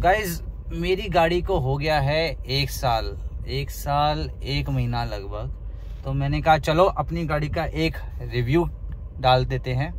Guys मेरी गाड़ी को हो गया है 1 साल 1 महीना लगभग। तो मैंने कहा चलो अपनी गाड़ी का एक रिव्यू डाल देते हैं।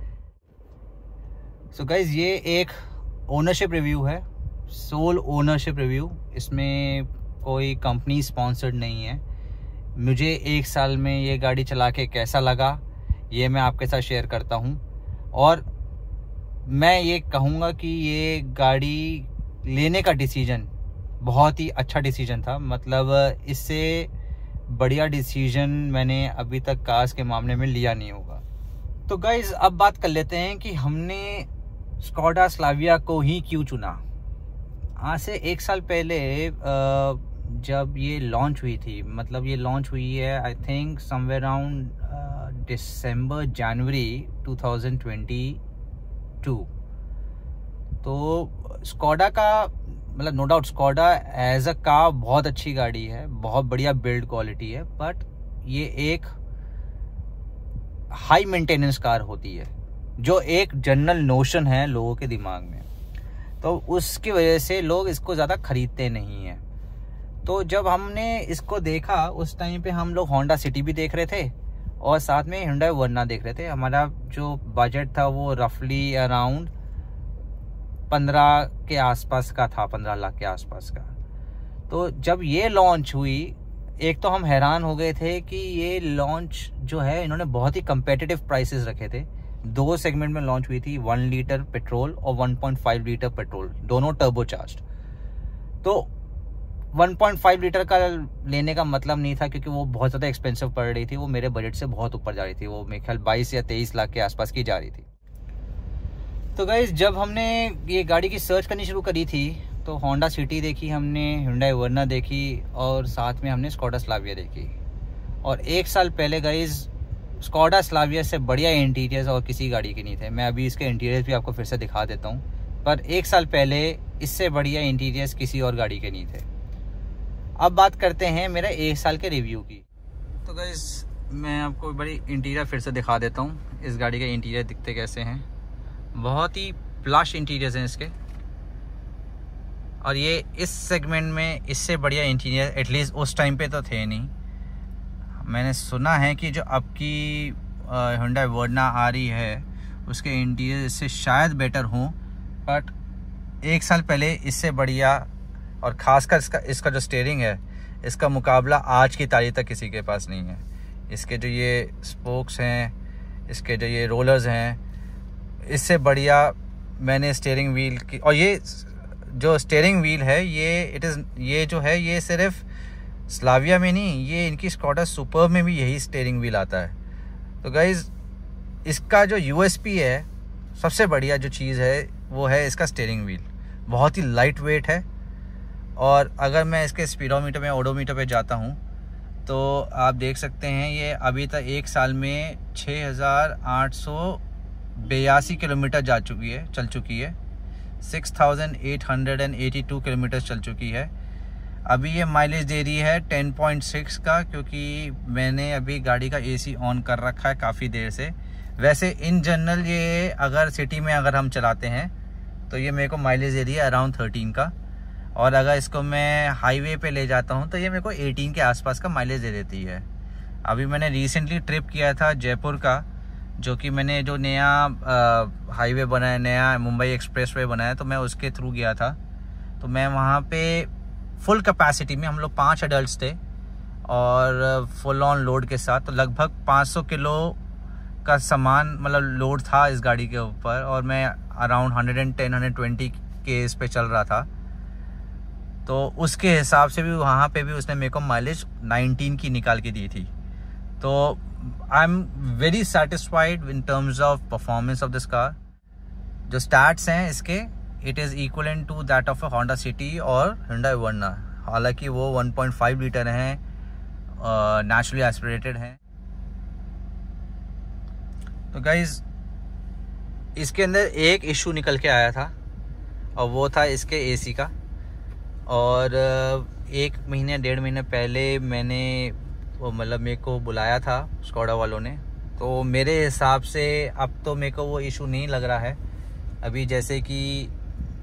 सो गाइज ये एक ओनरशिप रिव्यू है, सोल ओनरशिप रिव्यू। इसमें कोई कंपनी स्पॉन्सर्ड नहीं है। मुझे 1 साल में ये गाड़ी चला के कैसा लगा ये मैं आपके साथ शेयर करता हूँ। और मैं ये कहूँगा कि ये गाड़ी लेने का डिसीजन बहुत ही अच्छा डिसीजन था। मतलब इससे बढ़िया डिसीजन मैंने अभी तक कार्स के मामले में लिया नहीं होगा। तो गाइज अब बात कर लेते हैं कि हमने स्कोडा स्लाविया को ही क्यों चुना। आज से 1 साल पहले जब ये लॉन्च हुई थी, मतलब ये लॉन्च हुई है I think somewhere around December January 2022। तो स्कोडा का मतलब no doubt Skoda as a car बहुत अच्छी गाड़ी है, बहुत बढ़िया बिल्ड क्वालिटी है, बट ये एक हाई मेंटेनेंस कार होती है जो एक जनरल नोशन है लोगों के दिमाग में। तो उसकी वजह से लोग इसको ज़्यादा खरीदते नहीं हैं। तो जब हमने इसको देखा उस टाइम पे हम लोग होंडा सिटी भी देख रहे थे और साथ में Hyundai वर्ना देख रहे थे। हमारा जो बजट था वो रफली अराउंड 15 के आसपास का था, 15 लाख के आसपास का। तो जब ये लॉन्च हुई, एक तो हम हैरान हो गए थे कि ये लॉन्च जो है इन्होंने बहुत ही कम्पेटिटिव प्राइसेस रखे थे। 2 सेगमेंट में लॉन्च हुई थी, 1 लीटर पेट्रोल और 1.5 लीटर पेट्रोल, दोनों टर्बो चार्ज्ड। तो 1.5 लीटर का लेने का मतलब नहीं था क्योंकि वो बहुत ज़्यादा एक्सपेंसिव पड़ रही थी, वो मेरे बजट से बहुत ऊपर जा रही थी। वो मेरे ख्याल 22 या 23 लाख के आसपास की जा रही थी। तो गाइस जब हमने ये गाड़ी की सर्च करनी शुरू करी थी तो होंडा सिटी देखी हमने, Hyundai वर्ना देखी और साथ में हमने स्कोडा स्लाविया देखी। और 1 साल पहले गाइस स्कोडा स्लाविया से बढ़िया इंटीरियर्स और किसी गाड़ी के नहीं थे। मैं अभी इसके इंटीरियर्स भी आपको फिर से दिखा देता हूँ, पर 1 साल पहले इससे बढ़िया इंटीरियर्स किसी और गाड़ी के नहीं थे। अब बात करते हैं मेरा 1 साल के रिव्यू की। तो गाइस मैं आपको बड़ी इंटीरियर फिर से दिखा देता हूँ। इस गाड़ी के इंटीरियर दिखते कैसे हैं, बहुत ही प्लश इंटीरियर्स हैं इसके। और ये इस सेगमेंट में इससे बढ़िया इंटीरियर एटलीस्ट उस टाइम पे तो थे नहीं। मैंने सुना है कि जो अब की Hyundai वर्ना आ रही है उसके इंटीरियर इससे शायद बेटर हों, बट 1 साल पहले इससे बढ़िया। और ख़ासकर इसका जो स्टीयरिंग है इसका मुकाबला आज की तारीख तक किसी के पास नहीं है। इसके जो ये स्पोक्स हैं, इसके जो ये रोलर्स हैं, इससे बढ़िया मैंने स्टीयरिंग व्हील की। और ये जो स्टीयरिंग व्हील है ये जो है ये सिर्फ स्लाविया में नहीं, ये इनकी स्कोडा सुपर में भी यही स्टीयरिंग व्हील आता है। तो गाइज इसका जो यूएसपी है, सबसे बढ़िया जो चीज़ है वो है इसका स्टीयरिंग व्हील। बहुत ही लाइट वेट है। और अगर मैं इसके स्पीडोमीटर में ओडोमीटर पे जाता हूँ तो आप देख सकते हैं ये अभी तक 1 साल में 6882 किलोमीटर चल चुकी है 6882 किलोमीटर चल चुकी है। अभी ये माइलेज दे रही है 10.6 का, क्योंकि मैंने अभी गाड़ी का एसी ऑन कर रखा है काफ़ी देर से। वैसे इन जनरल ये अगर सिटी में अगर हम चलाते हैं तो ये मेरे को माइलेज दे रही है अराउंड 13 का। और अगर इसको मैं हाईवे पे ले जाता हूँ तो ये मेरे को 18 के आसपास का माइलेज दे देती है। अभी मैंने रिसेंटली ट्रिप किया था जयपुर का, जो कि मैंने जो नया हाईवे बनाया, नया मुंबई एक्सप्रेसवे बनाया, तो मैं उसके थ्रू गया था। तो मैं वहाँ पे फुल कैपेसिटी में, हम लोग 5 एडल्ट्स थे और फुल ऑन लोड के साथ, तो लगभग 500 किलो का सामान मतलब लोड था इस गाड़ी के ऊपर। और मैं अराउंड 110-120 के इस पे चल रहा था। तो उसके हिसाब से भी वहाँ पे भी उसने मेरे को माइलेज 19 की निकाल के दी थी। तो I am very satisfied in terms of performance of this car. जो स्टैट्स हैं इसके, it is equivalent to that of a Honda City और Hyundai वर्ना। हालांकि वो 1.5 लीटर हैं, नेचुरली एस्पिरेटेड हैं। तो गाइज इसके अंदर एक इशू निकल के आया था और वो था इसके एसी का। और 1 महीने 1.5 महीने पहले मैंने वो मतलब मेरे को बुलाया था स्कोडा वालों ने, तो मेरे हिसाब से अब तो मेरे को वो इशू नहीं लग रहा है। अभी जैसे कि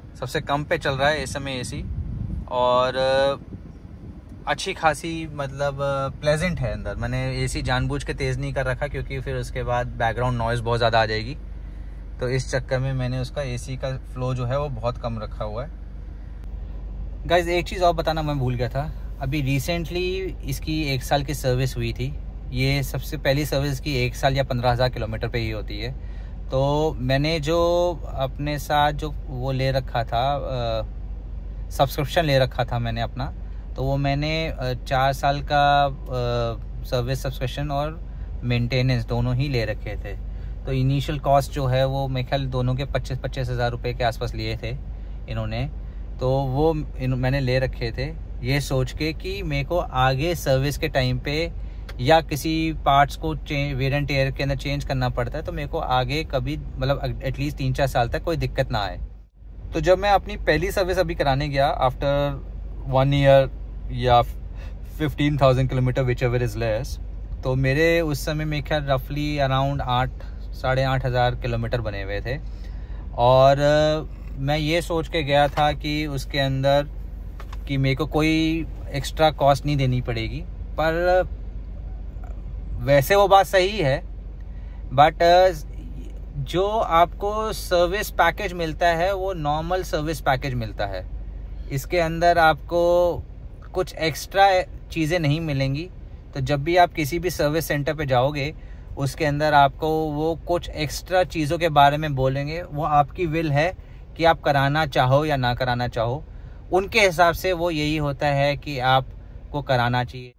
सबसे कम पे चल रहा है इस समय एसी, और अच्छी खासी मतलब प्लेजेंट है अंदर। मैंने एसी जानबूझ के तेज़ नहीं कर रखा क्योंकि फिर उसके बाद बैकग्राउंड नॉइज़ बहुत ज़्यादा आ जाएगी, तो इस चक्कर में मैंने उसका एसी का फ्लो जो है वो बहुत कम रखा हुआ है। गाइस एक चीज़ और बताना मैं भूल गया था, अभी रिसेंटली इसकी 1 साल की सर्विस हुई थी। ये सबसे पहली सर्विस की 1 साल या 15,000 किलोमीटर पे ही होती है। तो मैंने जो अपने साथ जो वो ले रखा था, सब्सक्रिप्शन ले रखा था मैंने अपना, तो वो मैंने 4 साल का सर्विस सब्सक्रिप्शन और मेंटेनेंस दोनों ही ले रखे थे। तो इनिशियल कॉस्ट जो है वो मेरे ख्याल दोनों के 25-25 हज़ार रुपये के आसपास लिए थे इन्होंने, तो वो मैंने ले रखे थे ये सोच के कि मेरे को आगे सर्विस के टाइम पे या किसी पार्ट्स को वेयर एंड टेयर के अंदर चेंज करना पड़ता है तो मेरे को आगे कभी मतलब एटलीस्ट 3-4 साल तक कोई दिक्कत ना आए। तो जब मैं अपनी पहली सर्विस अभी कराने गया आफ्टर 1 ईयर या 15,000 kilometre whichever is less, तो मेरे उस समय मेरे ख्याल रफली अराउंड 8-8.5 हज़ार किलोमीटर बने हुए थे। और मैं ये सोच के गया था कि उसके अंदर कि मेरे को कोई एक्स्ट्रा कॉस्ट नहीं देनी पड़ेगी, पर वैसे वो बात सही है, बट जो आपको सर्विस पैकेज मिलता है वो नॉर्मल सर्विस पैकेज मिलता है। इसके अंदर आपको कुछ एक्स्ट्रा चीज़ें नहीं मिलेंगी। तो जब भी आप किसी भी सर्विस सेंटर पे जाओगे उसके अंदर आपको वो कुछ एक्स्ट्रा चीज़ों के बारे में बोलेंगे, वो आपकी विल है कि आप कराना चाहो या ना कराना चाहो। उनके हिसाब से वो यही होता है कि आपको कराना चाहिए।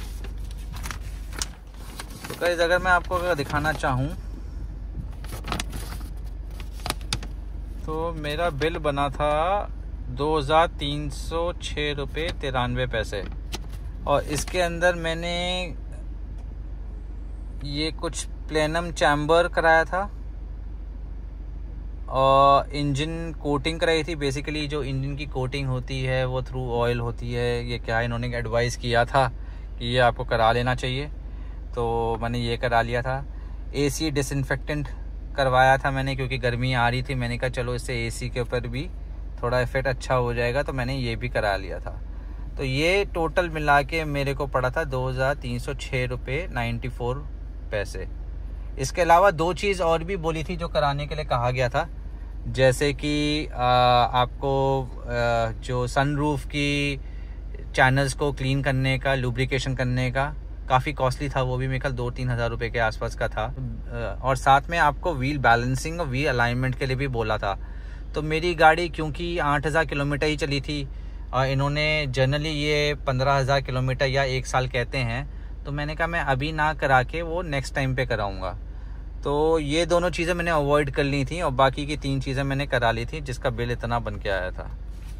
तो गाइस अगर मैं आपको अगर दिखाना चाहूँ तो मेरा बिल बना था 2,306 रुपये 93 पैसे, और इसके अंदर मैंने ये कुछ प्लेनम चैम्बर कराया था और इंजन कोटिंग कराई थी। बेसिकली जो इंजन की कोटिंग होती है वो थ्रू ऑयल होती है। ये क्या इन्होंने एडवाइस किया था कि ये आपको करा लेना चाहिए, तो मैंने ये करा लिया था। एसी डिसइंफेक्टेंट करवाया था मैंने क्योंकि गर्मी आ रही थी, मैंने कहा चलो इससे एसी के ऊपर भी थोड़ा इफेक्ट अच्छा हो जाएगा, तो मैंने ये भी करा लिया था। तो ये टोटल मिला के मेरे को पड़ा था 2,306 रुपये 94 पैसे। इसके अलावा 2 चीज़ और भी बोली थी जो कराने के लिए कहा गया था, जैसे कि आपको जो सनरूफ की चैनल्स को क्लीन करने का, लुब्रिकेशन करने का, काफ़ी कॉस्टली था वो भी, मेरे ख्याल 2-3 हज़ार रुपये के आसपास का था। और साथ में आपको व्हील बैलेंसिंग और व्हील अलाइनमेंट के लिए भी बोला था। तो मेरी गाड़ी क्योंकि 8,000 किलोमीटर ही चली थी, इन्होंने जनरली ये 15,000 किलोमीटर या 1 साल कहते हैं, तो मैंने कहा मैं अभी ना करा के वो नेक्स्ट टाइम पे कराऊंगा। तो ये दोनों चीज़ें मैंने अवॉइड कर ली थी और बाकी की 3 चीज़ें मैंने करा ली थी जिसका बिल इतना बन के आया था।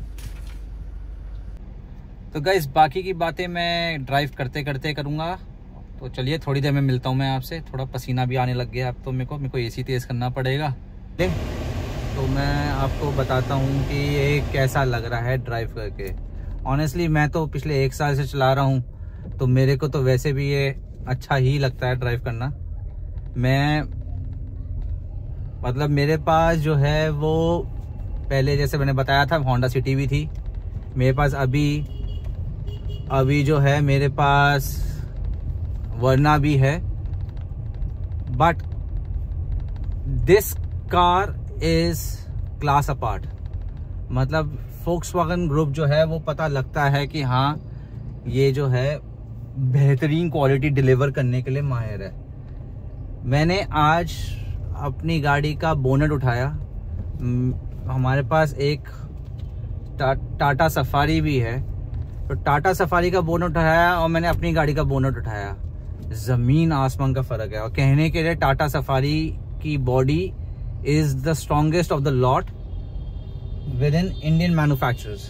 तो गाइस बाकी की बातें मैं ड्राइव करते करते करूँगा। तो चलिए थोड़ी देर में मिलता हूँ मैं आपसे। थोड़ा पसीना भी आने लग गया अब तो मेरे को एसी तेज़ करना पड़ेगा। तो मैं आपको बताता हूँ कि ये कैसा लग रहा है ड्राइव करके। ऑनेस्टली मैं तो पिछले 1 साल से चला रहा हूँ, तो मेरे को तो वैसे भी ये अच्छा ही लगता है ड्राइव करना। मैं मतलब मेरे पास जो है वो पहले जैसे मैंने बताया था होंडा सिटी भी थी मेरे पास, अभी जो है मेरे पास वर्ना भी है, but this car is class apart. मतलब फोक्सवैगन ग्रुप जो है वो पता लगता है कि हाँ ये जो है बेहतरीन क्वालिटी डिलीवर करने के लिए माहिर है। मैंने आज अपनी गाड़ी का बोनट उठाया, हमारे पास एक टाटा सफारी भी है, तो टाटा सफारी का बोनट उठाया और मैंने अपनी गाड़ी का बोनट उठाया, ज़मीन आसमान का फ़र्क है। और कहने के लिए टाटा सफारी की body is the strongest of the lot within Indian manufacturers.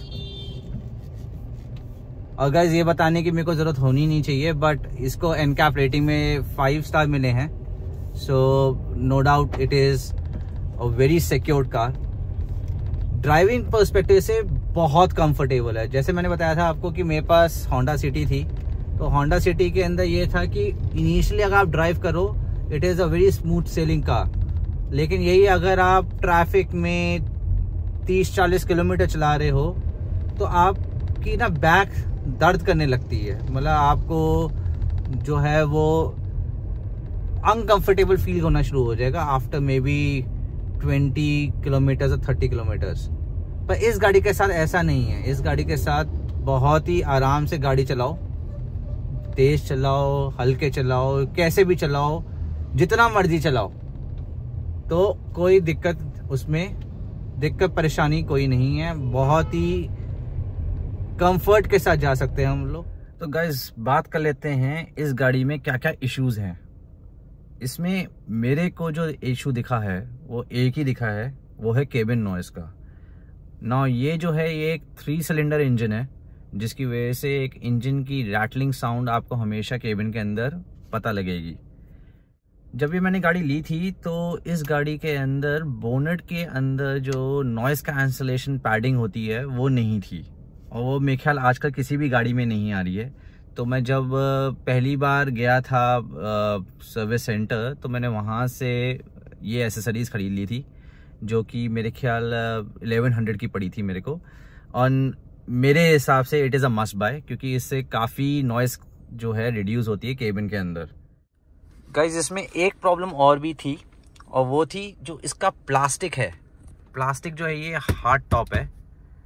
और गाइस ये बताने की मेरे को ज़रूरत होनी नहीं चाहिए, बट इसको एनकैप रेटिंग में 5 स्टार मिले हैं। So no doubt it is a very secured car. Driving perspective से बहुत कंफर्टेबल है। जैसे मैंने बताया था आपको कि मेरे पास होंडा सिटी थी, तो होंडा सिटी के अंदर ये था कि इनिशियली अगर आप ड्राइव करो it is a very smooth sailing car, लेकिन यही अगर आप ट्रैफिक में 30-40 किलोमीटर चला रहे हो तो आपकी ना बैक दर्द करने लगती है, मतलब आपको जो है वो अनकंफर्टेबल फील होना शुरू हो जाएगा आफ्टर मे बी 20 किलोमीटर्स और 30 किलोमीटर्स। पर इस गाड़ी के साथ ऐसा नहीं है। इस गाड़ी के साथ बहुत ही आराम से गाड़ी चलाओ, तेज चलाओ, हल्के चलाओ, कैसे भी चलाओ, जितना मर्जी चलाओ, तो कोई दिक्कत परेशानी कोई नहीं है। बहुत ही कंफर्ट के साथ जा सकते हैं हम लोग। तो गाइस बात कर लेते हैं इस गाड़ी में क्या क्या इश्यूज हैं। इसमें मेरे को जो इशू दिखा है वो एक ही दिखा है, वो है केबिन नॉइस का। ना ये जो है ये एक 3 सिलेंडर इंजन है, जिसकी वजह से एक इंजन की रैटलिंग साउंड आपको हमेशा केबिन के अंदर पता लगेगी। जब भी मैंने गाड़ी ली थी तो इस गाड़ी के अंदर बोनेट के अंदर जो नॉइस कैंसलेशन पैडिंग होती है वो नहीं थी, और वो मेरे ख्याल आजकल किसी भी गाड़ी में नहीं आ रही है। तो मैं जब पहली बार गया था सर्विस सेंटर तो मैंने वहाँ से ये एसेसरीज़ ख़रीद ली थी, जो कि मेरे ख्याल 1100 की पड़ी थी मेरे को, और मेरे हिसाब से it is a must buy, क्योंकि इससे काफ़ी नॉइस जो है रिड्यूस होती है केबिन के अंदर। गाइस इसमें एक प्रॉब्लम और भी थी, और वो थी जो इसका प्लास्टिक है। प्लास्टिक जो है ये हार्ड टॉप है,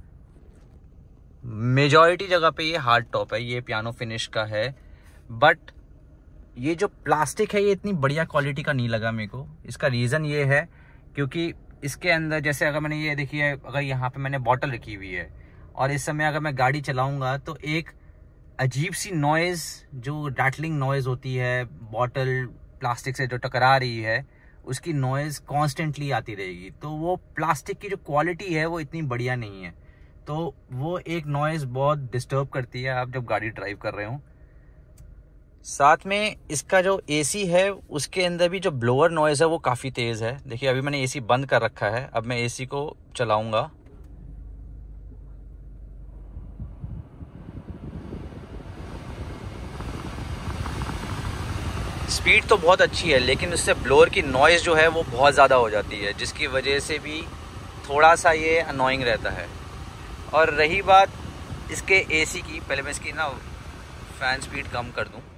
मेजॉरिटी जगह पे ये हार्ड टॉप है, ये पियानो फिनिश का है। बट ये जो प्लास्टिक है ये इतनी बढ़िया क्वालिटी का नहीं लगा मेरे को। इसका रीज़न ये है क्योंकि इसके अंदर जैसे अगर मैंने ये देखी है, अगर यहाँ पे मैंने बॉटल रखी हुई है और इस समय अगर मैं गाड़ी चलाऊंगा तो एक अजीब सी नॉइज़, जो रैटलिंग नॉइज़ होती है, बॉटल प्लास्टिक से जो टकरा रही है उसकी नॉइज़ कॉन्स्टेंटली आती रहेगी। तो वो प्लास्टिक की जो क्वालिटी है वो इतनी बढ़िया नहीं है, तो वो एक नॉइज़ बहुत डिस्टर्ब करती है आप जब गाड़ी ड्राइव कर रहे हो। साथ में इसका जो एसी है उसके अंदर भी जो ब्लोअर नॉइज़ है वो काफ़ी तेज़ है। देखिए अभी मैंने एसी बंद कर रखा है, अब मैं एसी को चलाऊंगा। स्पीड तो बहुत अच्छी है, लेकिन उससे ब्लोअर की नॉइज़ जो है वो बहुत ज़्यादा हो जाती है, जिसकी वजह से भी थोड़ा सा ये अनोइंग रहता है। और रही बात इसके एसी की, पहले मैं इसकी ना फ़ैन स्पीड कम कर दूं।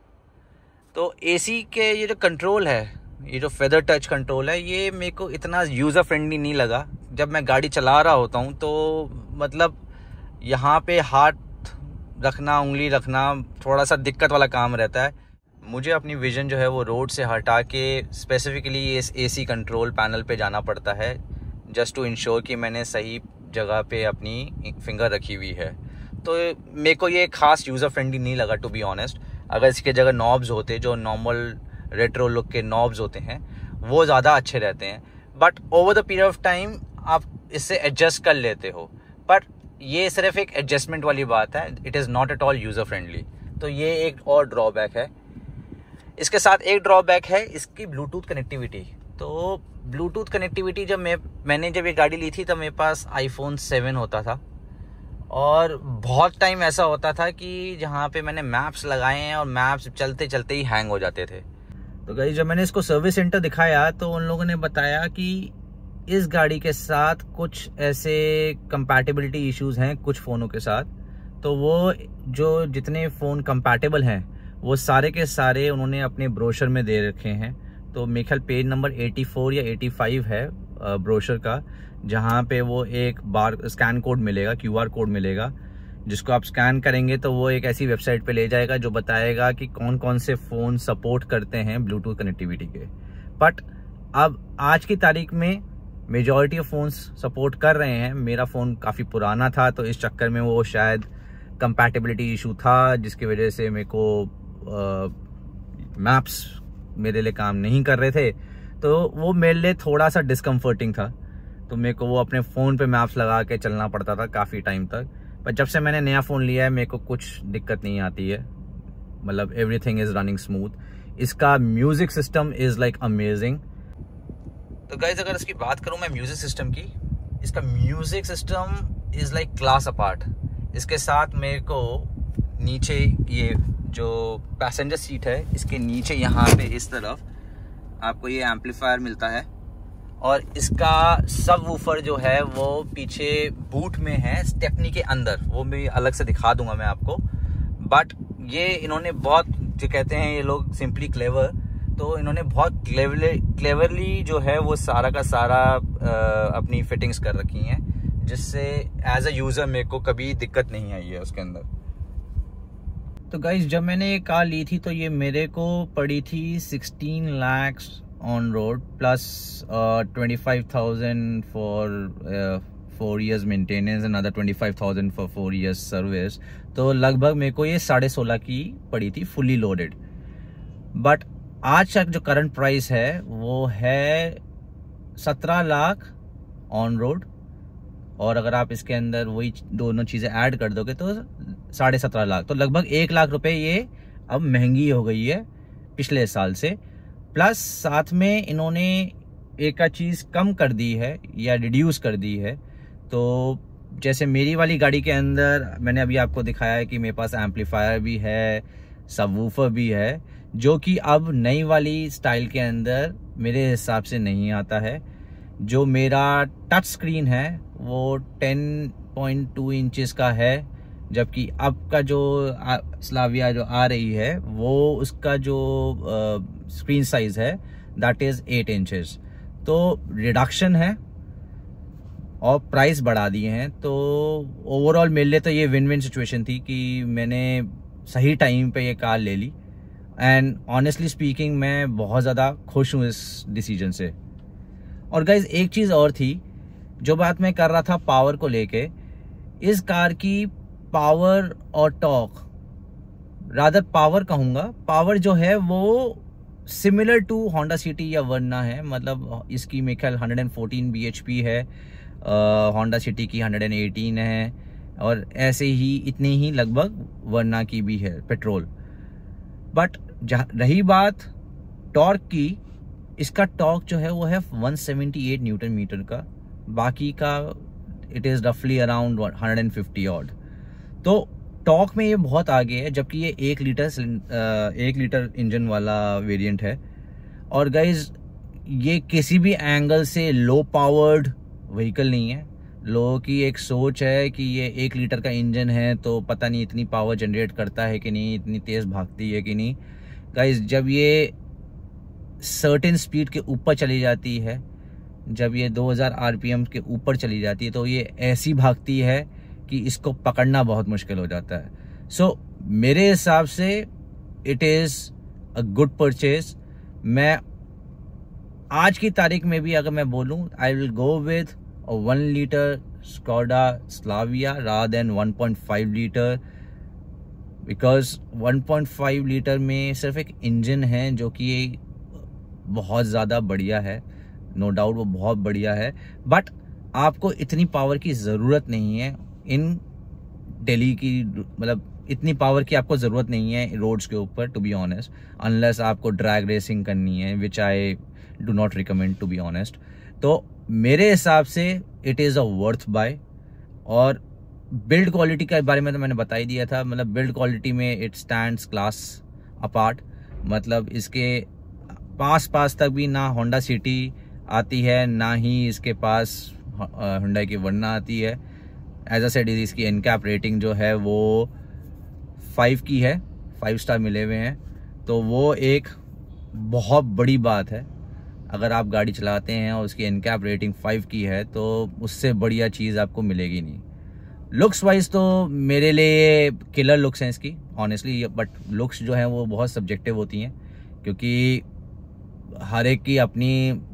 तो एसी के ये जो कंट्रोल है, ये जो फेदर टच कंट्रोल है, ये मेरे को इतना यूज़र फ्रेंडली नहीं लगा। जब मैं गाड़ी चला रहा होता हूं तो मतलब यहाँ पे हाथ रखना, उंगली रखना थोड़ा सा दिक्कत वाला काम रहता है। मुझे अपनी विज़न जो है वो रोड से हटा के स्पेसिफिकली इस एसी कंट्रोल पैनल पे जाना पड़ता है, जस्ट टू इंश्योर कि मैंने सही जगह पे अपनी फिंगर रखी हुई है। तो मेरे को ये खास यूज़र फ्रेंडली नहीं लगा टू बी ऑनेस्ट। अगर इसके जगह नॉब्स होते, जो नॉर्मल रेट्रो लुक के नॉब्स होते हैं, वो ज़्यादा अच्छे रहते हैं। But over the period of time आप इससे एडजस्ट कर लेते हो, पर ये सिर्फ एक एडजस्टमेंट वाली बात है, it is not at all user friendly. तो ये एक और ड्रॉबैक है। इसके साथ एक ड्रॉबैक है इसकी ब्लूटूथ कनेक्टिविटी। तो ब्लूटूथ कनेक्टिविटी जब मैंने जब ये गाड़ी ली थी तब मेरे पास iPhone 7 होता था, और बहुत टाइम ऐसा होता था कि जहाँ पे मैंने मैप्स लगाए हैं और मैप्स चलते चलते ही हैंग हो जाते थे। तो गाइस जब मैंने इसको सर्विस सेंटर दिखाया तो उन लोगों ने बताया कि इस गाड़ी के साथ कुछ ऐसे कंपैटिबिलिटी इश्यूज हैं कुछ फ़ोनों के साथ। तो वो जो जितने फ़ोन कंपैटिबल हैं वो सारे के सारे उन्होंने अपने ब्रोशर में दे रखे हैं। तो मेरे ख्याल पेज नंबर 84 या 85 है ब्रोशर का, जहाँ पे वो एक बार स्कैन कोड मिलेगा, QR कोड मिलेगा, जिसको आप स्कैन करेंगे तो वो एक ऐसी वेबसाइट पे ले जाएगा जो बताएगा कि कौन कौन से फ़ोन सपोर्ट करते हैं ब्लूटूथ कनेक्टिविटी के। बट अब आज की तारीख में मेजॉरिटी ऑफ फ़ोन्स सपोर्ट कर रहे हैं। मेरा फ़ोन काफ़ी पुराना था तो इस चक्कर में वो शायद कंपैटिबिलिटी इशू था, जिसकी वजह से मेरे को मैप्स मेरे लिए काम नहीं कर रहे थे। तो वो मेरे लिए थोड़ा सा डिस्कम्फर्टिंग था, तो मेरे को वो अपने फ़ोन पे मैप्स लगा के चलना पड़ता था काफ़ी टाइम तक। पर जब से मैंने नया फ़ोन लिया है मेरे को कुछ दिक्कत नहीं आती है, मतलब एवरीथिंग इज़ रनिंग स्मूथ। इसका music system is like amazing. तो गाइस अगर इसकी बात करूँ मैं म्यूज़िक सिस्टम की, इसका music system is like class apart. इसके साथ मेरे को नीचे ये जो पैसेंजर सीट है इसके नीचे यहाँ पे इस तरफ आपको ये एम्पलीफायर मिलता है, और इसका सब वूफर जो है वो पीछे बूट में है, स्टेपनी के अंदर, वो मैं अलग से दिखा दूंगा मैं आपको। बट ये इन्होंने बहुत, जो कहते हैं ये लोग सिंपली क्लेवर, तो इन्होंने बहुत क्लेवरली जो है वो सारा का सारा अपनी फिटिंग्स कर रखी हैं, जिससे एज अ यूज़र मेरे को कभी दिक्कत नहीं आई है उसके अंदर। तो गाइज जब मैंने ये कार ली थी तो ये मेरे को पड़ी थी 16 lakhs on road plus 25,000 for 4 years maintenance, another 25,000 for 4 years service. तो लगभग मेरे को ये 16.5 की पड़ी थी फुली लोडेड। बट आज तक जो करंट प्राइस है वो है 17 लाख ऑन रोड, और अगर आप इसके अंदर वही दोनों चीज़ें ऐड कर दोगे तो 17.5 लाख, तो लगभग 1 लाख रुपए ये अब महंगी हो गई है पिछले साल से। प्लस साथ में इन्होंने एक चीज़ कम कर दी है या रिड्यूस कर दी है। तो जैसे मेरी वाली गाड़ी के अंदर मैंने अभी आपको दिखाया है कि मेरे पास एम्पलीफायर भी है, सबवूफर भी है, जो कि अब नई वाली स्टाइल के अंदर मेरे हिसाब से नहीं आता है। जो मेरा टच स्क्रीन है वो 10.2 इंचेस का है, जबकि अब का जो स्लाविया जो आ रही है वो उसका जो स्क्रीन साइज है दैट इज़ 8 इंचेस। तो रिडक्शन है और प्राइस बढ़ा दिए हैं। तो ओवरऑल मेरे लिए तो ये विन विन सिचुएशन थी कि मैंने सही टाइम पे ये कार ले ली, एंड ऑनेस्टली स्पीकिंग मैं बहुत ज़्यादा खुश हूँ इस डिसीजन से। और गाइज एक चीज़ और थी, जो बात मैं कर रहा था पावर को लेके, इस कार की पावर और टॉर्क, रादर पावर कहूँगा, पावर जो है वो सिमिलर टू होंडा सिटी या वर्ना है। मतलब इसकी मेरे ख्याल 114 bhp है, होंडा सिटी की 118 है, और ऐसे ही इतनी ही लगभग वर्ना की भी है पेट्रोल। बट रही बात टॉर्क की, इसका टॉर्क जो है वो है 178 न्यूटन मीटर का, बाकी का इट इज़ रफली अराउंड 150 ऑड। तो टॉर्क में ये बहुत आगे है, जबकि ये 1 लीटर इंजन वाला वेरिएंट है। और गाइज ये किसी भी एंगल से लो पावर्ड व्हीकल नहीं है। लोगों की एक सोच है कि ये 1 लीटर का इंजन है तो पता नहीं इतनी पावर जनरेट करता है कि नहीं, इतनी तेज़ भागती है कि नहीं। गाइज जब ये सर्टेन स्पीड के ऊपर चली जाती है, जब ये 2000 RPM के ऊपर चली जाती है, तो ये ऐसी भागती है कि इसको पकड़ना बहुत मुश्किल हो जाता है। सो मेरे हिसाब से it is a good purchase. मैं आज की तारीख में भी अगर मैं बोलूँ, I will go with 1 litre Skoda Slavia rather than 1.5 litre, because 1.5 litre में सिर्फ एक इंजन है जो कि बहुत ज़्यादा बढ़िया है, नो डाउट वो बहुत बढ़िया है, बट आपको इतनी पावर की ज़रूरत नहीं है इन दिल्ली की, मतलब इतनी पावर की आपको ज़रूरत नहीं है रोड्स के ऊपर, टू बी ऑनेस्ट, अनलेस आपको ड्रैग रेसिंग करनी है, which I do not recommend to be honest. तो मेरे हिसाब से it is a worth buy. और बिल्ड क्वालिटी के बारे में तो मैंने बता ही दिया था, मतलब बिल्ड क्वालिटी में इट स्टैंड्स क्लास अपार्ट। मतलब इसके पास तक भी ना होंडा सिटी आती है, ना ही इसके पास हुंडई की वर्ना आती है। एज अ सेड इसकी एनकैप रेटिंग जो है वो 5 की है, 5 स्टार मिले हुए हैं। तो वो एक बहुत बड़ी बात है। अगर आप गाड़ी चलाते हैं और उसकी एनकैप रेटिंग 5 की है तो उससे बढ़िया चीज़ आपको मिलेगी नहीं। लुक्स वाइज तो मेरे लिए किलर लुक्स हैं इसकी ऑनेस्टली, बट लुक्स जो हैं वो बहुत सब्जेक्टिव होती हैं, क्योंकि हर एक की अपनी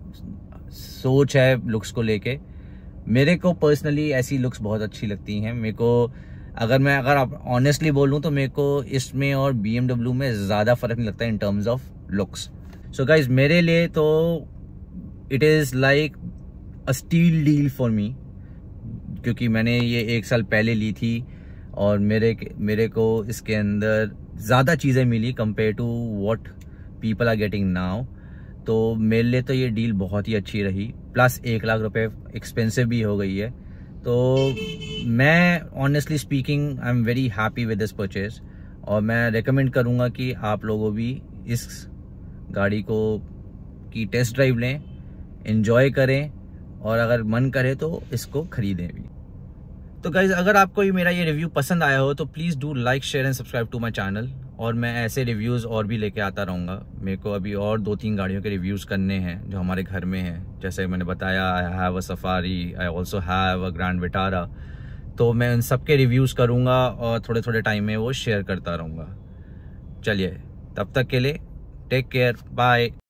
सोच है लुक्स को लेके। मेरे को पर्सनली ऐसी लुक्स बहुत अच्छी लगती हैं। मेरे को अगर आप ऑनेस्टली बोलूँ तो मेरे को इसमें और BMW में ज़्यादा फ़र्क नहीं लगता in terms of looks. So guys मेरे लिए तो it is like a steal deal for me, क्योंकि मैंने ये 1 साल पहले ली थी और मेरे को इसके अंदर ज़्यादा चीज़ें मिली compare to what people are getting now. तो मेरे लिए तो ये डील बहुत ही अच्छी रही, प्लस 1 लाख रुपए एक्सपेंसिव भी हो गई है। तो मैं honestly speaking I am very happy with this purchase, और मैं रेकमेंड करूँगा कि आप लोगों भी इस गाड़ी को की टेस्ट ड्राइव लें। एंजॉय करें और अगर मन करे तो इसको खरीदें भी। तो गाइज अगर आपको मेरा ये रिव्यू पसंद आया हो तो please do like share and subscribe to my channel, और मैं ऐसे रिव्यूज़ और भी लेके आता रहूँगा। मेरे को अभी और 2-3 गाड़ियों के रिव्यूज़ करने हैं जो हमारे घर में हैं। जैसे मैंने बताया, I have a Safari, I also have a Grand Vitara. तो मैं इन सब के रिव्यूज़ करूँगा और थोड़े थोड़े टाइम में वो शेयर करता रहूँगा। चलिए, तब तक के लिए टेक केयर, बाय।